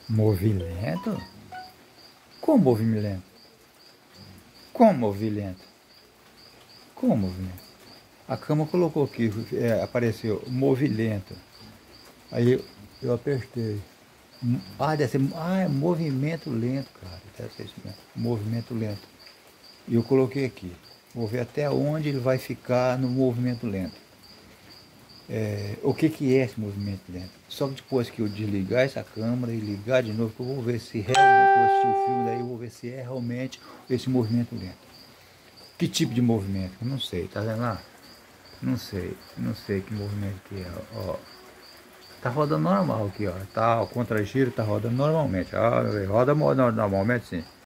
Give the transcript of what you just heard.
Movimento? Como movimento? Como movimento? Como movimento? A cama colocou aqui, apareceu movimento. Aí eu apertei. Deve ser, é movimento lento, cara. Deve ser isso mesmo. Movimento lento. E eu coloquei aqui. Vou ver até onde ele vai ficar no movimento lento. O que é esse movimento lento? Só que depois que eu desligar essa câmera e ligar de novo, que eu vou ver se realmente vou assistir o filme, daí eu vou ver se é realmente esse movimento lento. Que tipo de movimento? Eu não sei, tá vendo lá? Não sei que movimento que é, ó. Tá rodando normal aqui, ó. Tá, o contra-giro tá rodando normalmente. Ó, roda normalmente sim.